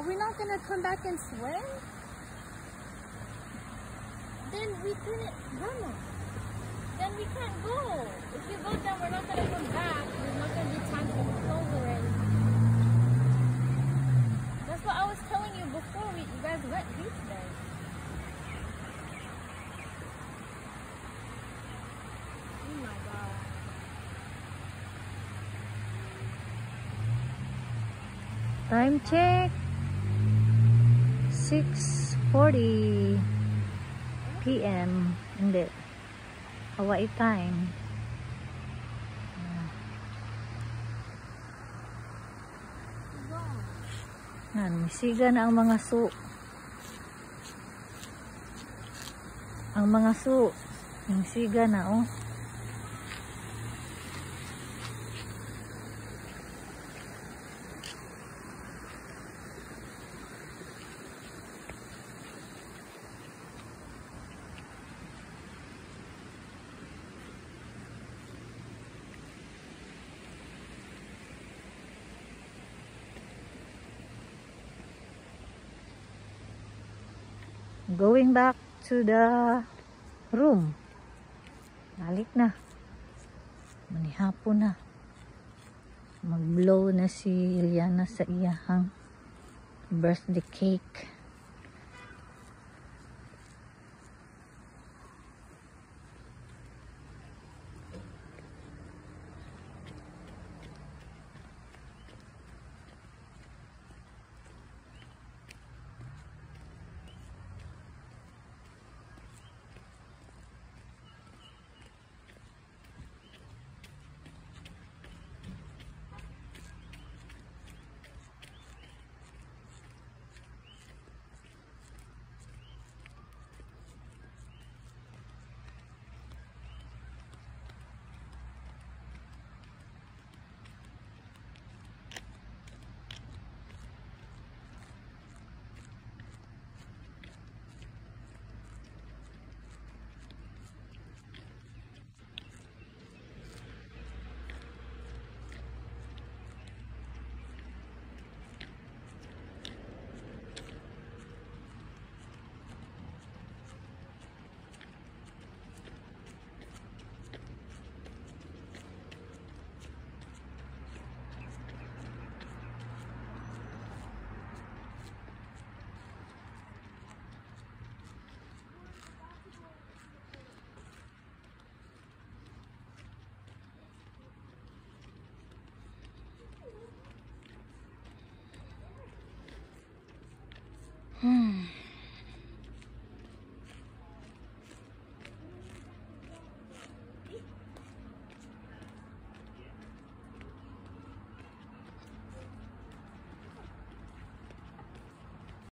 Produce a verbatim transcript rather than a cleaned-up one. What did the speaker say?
we not gonna come back and swim? Then we couldn't run. Then we can't go. If you go down, we're not gonna come back. There's not gonna be time to close already. That's what I was telling you before we you guys went beach day. Oh my god. Time check. six forty p m Hindi. Hawaii time. Yan, misiga na ang mga su. Ang mga su. Misiga na, oh. Going back to the room. Balik na. Manihapon na. Mag-blow na si Iliana sa iyahang birthday cake. Hmm.